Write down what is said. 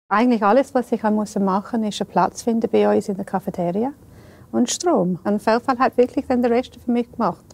Eigentlich alles, was ich machen musste, ist einen Platz finden bei uns in der Cafeteria und Strom. Und Feldfall hat wirklich dann den Rest für mich gemacht.